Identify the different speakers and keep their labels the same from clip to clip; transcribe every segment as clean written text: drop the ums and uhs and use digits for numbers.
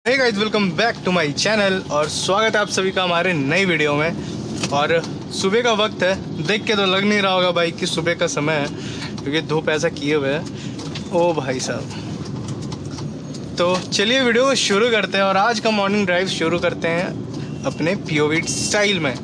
Speaker 1: Hey guys, welcome back to my channel और स्वागत है आप सभी का हमारे नई वीडियो में। और सुबह का वक्त है, देख के तो लग नहीं रहा होगा भाई कि सुबह का समय है, क्योंकि धूप ऐसा किए हुए है। ओ भाई साहब, तो चलिए वीडियो को शुरू करते हैं और आज का मॉर्निंग ड्राइव शुरू करते हैं अपने पीओवी स्टाइल में।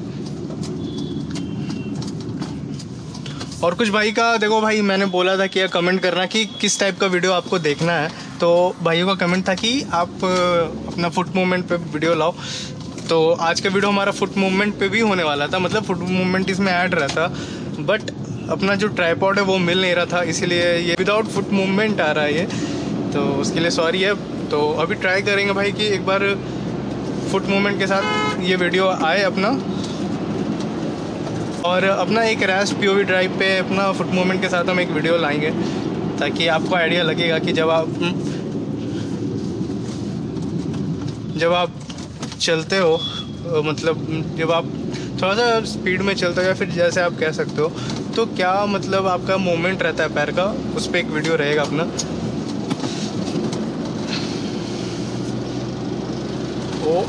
Speaker 1: और कुछ भाई का देखो भाई, मैंने बोला था कि कमेंट करना कि किस टाइप का वीडियो आपको देखना है, तो भाइयों का कमेंट था कि आप अपना फुट मूवमेंट पे वीडियो लाओ। तो आज का वीडियो हमारा फुट मूवमेंट पे भी होने वाला था, मतलब फुट मूवमेंट इसमें ऐड रहता, बट अपना जो ट्राइपॉड है वो मिल नहीं रहा था, इसीलिए ये विदाउट फुट मूवमेंट आ रहा है ये, तो उसके लिए सॉरी है। तो अभी ट्राई करेंगे भाई कि एक बार फुट मूवमेंट के साथ ये वीडियो आए अपना, और अपना एक रैश पीओवी ड्राइव पे अपना फुट मूवमेंट के साथ हम एक वीडियो लाएंगे, ताकि आपको आइडिया लगेगा कि जब आप चलते हो, मतलब जब आप थोड़ा सा स्पीड में चलते हो या फिर जैसे आप कह सकते हो, तो क्या मतलब आपका मूवमेंट रहता है पैर का, उस पर एक वीडियो रहेगा अपना। ओ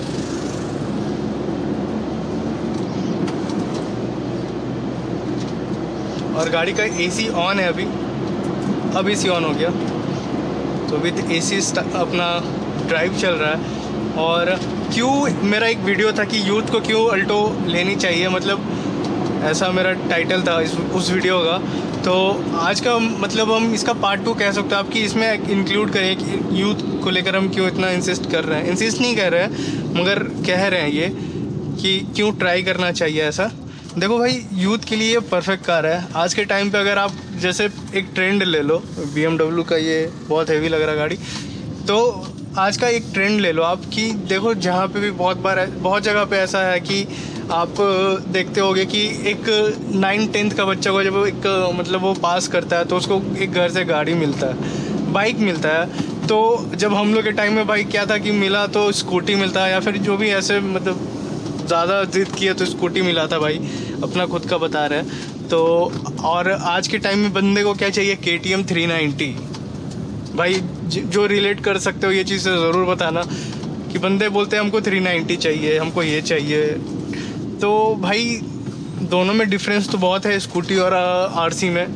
Speaker 1: और गाड़ी का एसी ऑन है, अब एसी ऑन हो गया, तो विद एसी अपना ड्राइव चल रहा है। और क्यों मेरा एक वीडियो था कि यूथ को क्यों अल्टो लेनी चाहिए, मतलब ऐसा मेरा टाइटल था उस वीडियो का। तो आज का मतलब हम इसका पार्ट 2 कह सकते हो आप, कि इसमें इंक्लूड करें कि यूथ को लेकर हम क्यों इतना इंसिस्ट कर रहे हैं। इंसिस्ट नहीं कर रहे हैं, मगर कह रहे हैं ये कि क्यों ट्राई करना चाहिए ऐसा। देखो भाई, यूथ के लिए परफेक्ट कार है आज के टाइम पे। अगर आप जैसे एक ट्रेंड ले लो, BMW का ये बहुत हैवी लग रहा गाड़ी, तो आज का एक ट्रेंड ले लो आप कि देखो, जहाँ पे भी बहुत जगह पे ऐसा है कि आप देखते होगे कि एक 9-10th का बच्चा को जब एक मतलब वो पास करता है, तो उसको एक घर से गाड़ी मिलता है, बाइक मिलता है। तो जब हम लोग के टाइम में बाइक क्या था कि मिला तो स्कूटी मिलता है, या फिर जो भी ऐसे मतलब ज़्यादा जिद किया तो स्कूटी मिला था भाई, अपना खुद का बता रहे हैं। तो और आज के टाइम में बंदे को क्या चाहिए, KTM 390। भाई जो रिलेट कर सकते हो ये चीज़ से ज़रूर बताना, कि बंदे बोलते हैं हमको 390 चाहिए, हमको ये चाहिए। तो भाई दोनों में डिफरेंस तो बहुत है, स्कूटी और RC में।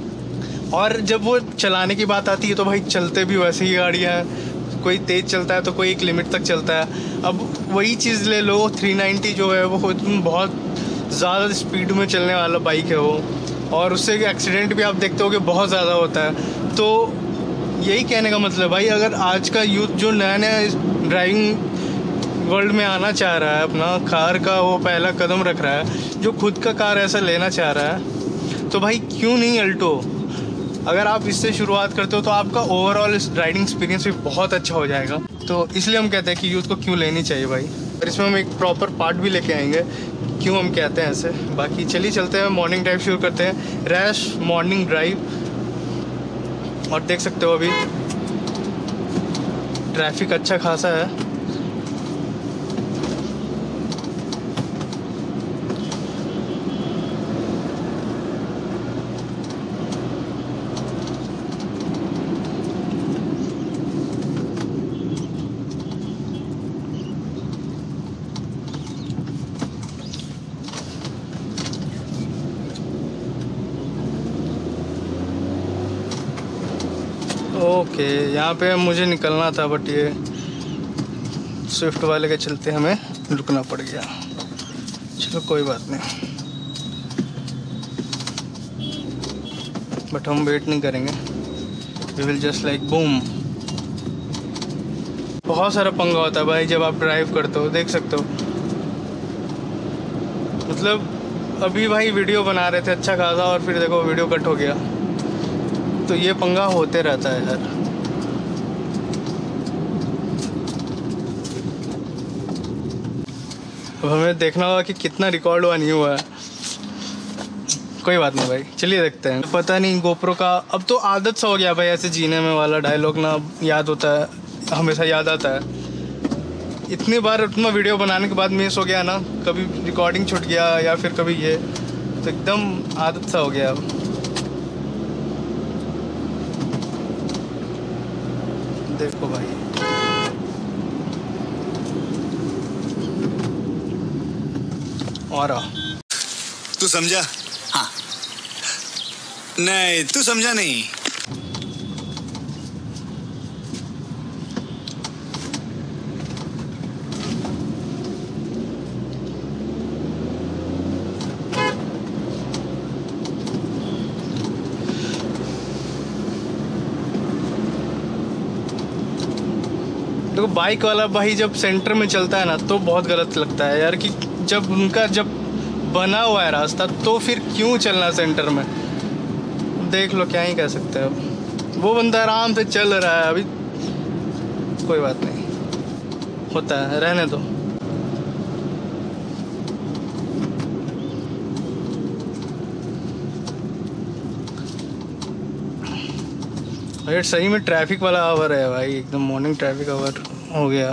Speaker 1: और जब वो चलाने की बात आती है तो भाई चलते भी वैसे ही गाड़ियाँ हैं, कोई तेज़ चलता है तो कोई एक लिमिट तक चलता है। अब वही चीज़ ले लो, 390 जो है वो बहुत ज़्यादा स्पीड में चलने वाला बाइक है वो, और उससे एक्सीडेंट भी आप देखते हो कि बहुत ज़्यादा होता है। तो यही कहने का मतलब भाई, अगर आज का यूथ जो नया नया ड्राइविंग वर्ल्ड में आना चाह रहा है, अपना कार का वो पहला कदम रख रहा है, जो खुद का कार ऐसा लेना चाह रहा है, तो भाई क्यों नहीं अल्टो। अगर आप इससे शुरुआत करते हो तो आपका ओवरऑल राइडिंग एक्सपीरियंस भी बहुत अच्छा हो जाएगा। तो इसलिए हम कहते हैं कि यूथ को क्यों लेनी चाहिए भाई, और इसमें हम एक प्रॉपर पार्ट भी लेके आएंगे क्यों हम कहते हैं ऐसे। बाकी चलिए चलते हैं, मॉर्निंग ड्राइव शुरू करते हैं, रैश मॉर्निंग ड्राइव। और देख सकते हो अभी ट्रैफिक अच्छा खासा है। ओके, यहाँ पे मुझे निकलना था, बट ये स्विफ्ट वाले के चलते हमें रुकना पड़ गया। चलो कोई बात नहीं, बट हम वेट नहीं करेंगे, we will just like boom. बहुत सारा पंगा होता है भाई जब आप ड्राइव करते हो, देख सकते हो। मतलब अभी भाई वीडियो बना रहे थे अच्छा खासा, और फिर देखो वीडियो कट हो गया, तो ये पंगा होते रहता है यार। अब हमें देखना होगा कि कितना रिकॉर्ड हुआ नहीं हुआ है। कोई बात नहीं भाई, चलिए देखते हैं। पता नहीं गोप्रो का अब तो आदत सा हो गया भाई, ऐसे जीने में वाला डायलॉग ना याद होता है, हमेशा याद आता है। इतनी बार उतना वीडियो बनाने के बाद मिस हो गया ना, कभी रिकॉर्डिंग छूट गया या फिर कभी ये, तो एकदम आदत सा हो गया अब। देखो भाई आ रहा।
Speaker 2: तू समझा? हाँ। नहीं, तू समझा नहीं।
Speaker 1: देखो बाइक वाला भाई जब सेंटर में चलता है ना तो बहुत गलत लगता है यार, कि जब उनका जब बना हुआ है रास्ता तो फिर क्यों चलना सेंटर में। देख लो, क्या ही कह सकते हैं। अब वो बंदा आराम से चल रहा है, अभी कोई बात नहीं, होता है, रहने दो। अरे सही में ट्रैफिक वाला आवर है भाई, एकदम मॉर्निंग ट्रैफिक आवर हो गया।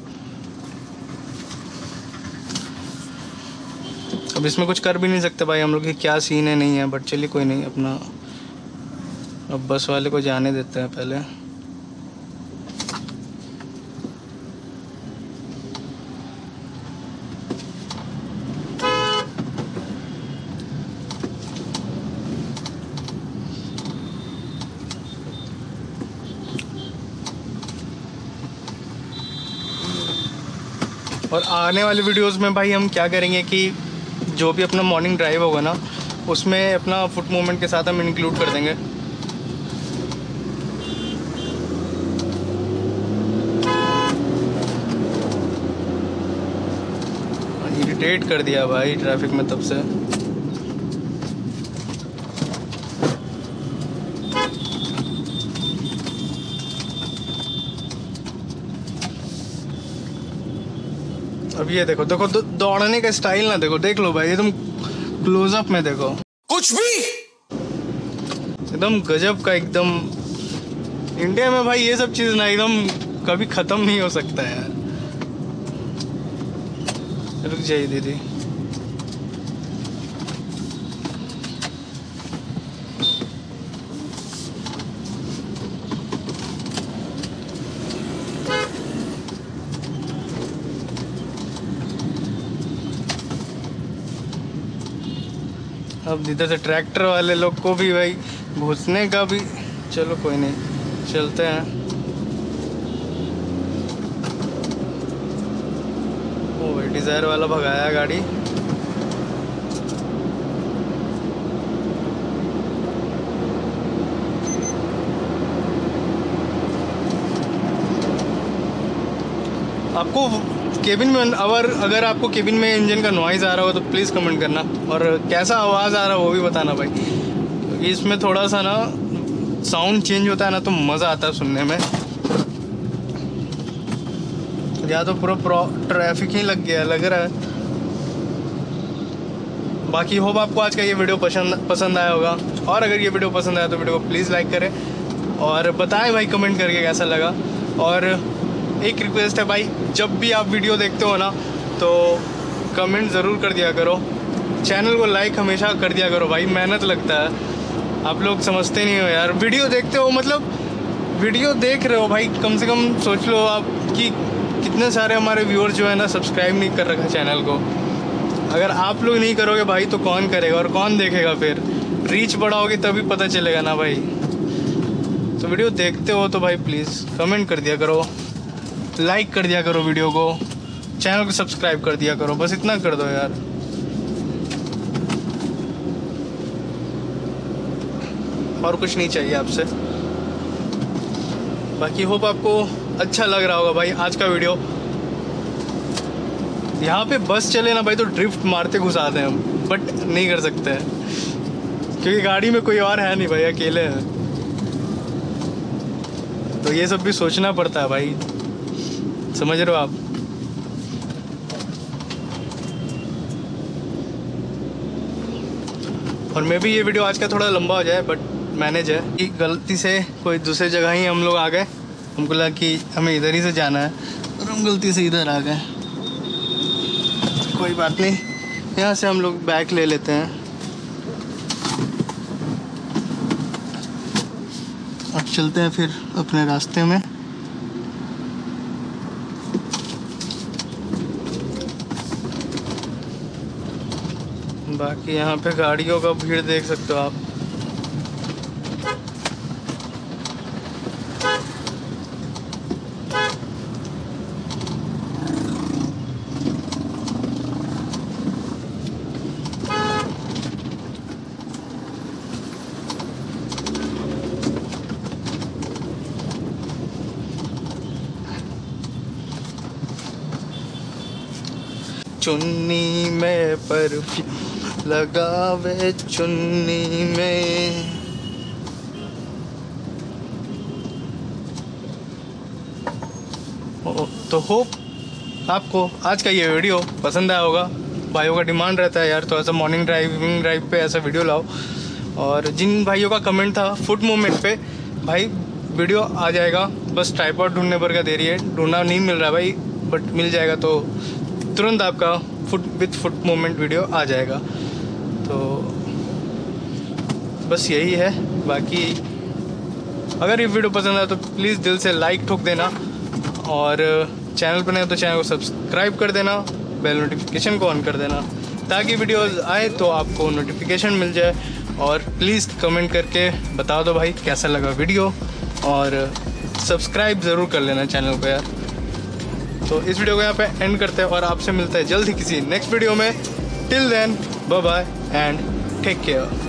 Speaker 1: अब इसमें कुछ कर भी नहीं सकते भाई हम लोग कि क्या सीन है नहीं है, बट चलिए कोई नहीं, अपना अब बस वाले को जाने देते हैं पहले। और आने वाले वीडियोस में भाई हम क्या करेंगे कि जो भी अपना मॉर्निंग ड्राइव होगा ना उसमें अपना फुट मूवमेंट के साथ हम इंक्लूड कर देंगे। इरिटेट कर दिया भाई ट्रैफिक में तब से। अब ये देखो देखो दौड़ने का स्टाइल ना देखो, देख लो भाई एकदम क्लोजअप में देखो,
Speaker 2: कुछ भी
Speaker 1: एकदम गजब का। एकदम इंडिया में भाई ये सब चीज़ ना एकदम कभी ख़त्म नहीं हो सकता है यार। रुक जाइए दीदी। अब इधर से ट्रैक्टर वाले लोग को भी भाई घुसने का भी, चलो कोई नहीं, चलते हैं। ओ भाई डिज़ायर वाला भगाया गाड़ी। आपको केबिन में अगर आपको केबिन में इंजन का नॉइज़ आ रहा हो तो प्लीज़ कमेंट करना, और कैसा आवाज़ आ रहा है वो भी बताना भाई, क्योंकि इसमें थोड़ा सा ना साउंड चेंज होता है ना तो मज़ा आता है सुनने में। या तो पूरा ट्रैफिक ही लग रहा है। बाकी होप आपको आज का ये वीडियो पसंद आया होगा, और अगर ये वीडियो पसंद आया तो वीडियो को प्लीज़ लाइक करें और बताएं भाई कमेंट करके कैसा लगा। और एक रिक्वेस्ट है भाई, जब भी आप वीडियो देखते हो ना तो कमेंट ज़रूर कर दिया करो, चैनल को लाइक हमेशा कर दिया करो भाई, मेहनत लगता है। आप लोग समझते नहीं हो यार, वीडियो देखते हो मतलब वीडियो देख रहे हो भाई, कम से कम सोच लो आप कि कितने सारे हमारे व्यूअर्स जो है ना सब्सक्राइब नहीं कर रखा चैनल को। अगर आप लोग नहीं करोगे भाई तो कौन करेगा और कौन देखेगा, फिर रीच बढ़ाओगे तभी पता चलेगा ना भाई। तो वीडियो देखते हो तो भाई प्लीज़ कमेंट कर दिया करो, लाइक कर दिया करो वीडियो को, चैनल को सब्सक्राइब कर दिया करो, बस इतना कर दो यार। और कुछ नहीं चाहिए आपसे। बाकी होप आपको अच्छा लग रहा होगा भाई आज का वीडियो। यहाँ पे बस चले ना भाई तो ड्रिफ्ट मारते घुसाते हैं हम, बट नहीं कर सकते हैं क्योंकि गाड़ी में कोई और है नहीं भाई, अकेले हैं। तो ये सब भी सोचना पड़ता है भाई, समझ रहे हो आप। और मे भी ये वीडियो आज का थोड़ा लंबा हो जाए, बट मैनेज है कि गलती से कोई दूसरी जगह ही हम लोग आ गए, हमको लगा कि हमें इधर ही से जाना है और हम गलती से इधर आ गए। कोई बात नहीं, यहाँ से हम लोग बैक ले लेते हैं। अब चलते हैं फिर अपने रास्ते में। बाकी यहाँ पे गाड़ियों का भीड़ देख सकते हो आप। चुन्नी में परफ्यूम लगावे चुन्नी में। तो होप आपको आज का ये वीडियो पसंद आया होगा। भाइयों का डिमांड रहता है यार तो ऐसा मॉर्निंग ड्राइव पे ऐसा वीडियो लाओ। और जिन भाइयों का कमेंट था फुट मूवमेंट पे, भाई वीडियो आ जाएगा, बस ट्राइपॉड ढूंढने पर क्या देरी है। ढूंढना नहीं मिल रहा भाई, बट मिल जाएगा तो तुरंत आपका फुट मूवमेंट वीडियो आ जाएगा। तो बस यही है। बाकी अगर ये वीडियो पसंद आया तो प्लीज़ दिल से लाइक ठोक देना, और चैनल पर नहीं तो चैनल को सब्सक्राइब कर देना, बेल नोटिफिकेशन को ऑन कर देना ताकि वीडियोस आए तो आपको नोटिफिकेशन मिल जाए। और प्लीज़ कमेंट करके बता दो भाई कैसा लगा वीडियो, और सब्सक्राइब ज़रूर कर लेना चैनल को यार। तो इस वीडियो को यहाँ पे एंड करते हैं और आपसे मिलते हैं जल्द ही किसी नेक्स्ट वीडियो में। Till then bye bye and take care.